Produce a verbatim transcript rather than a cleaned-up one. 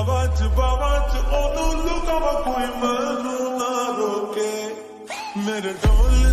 ਹਵਾ ਚ ਬਾਵਾ ਚ ਉਹਨੂੰ ਲੁਕਾਵਾ ਕੋਈ ਮੈਨੂੰ ਨਾ ਰੋਕੇ ਮੇਰੇ ਢੋਲ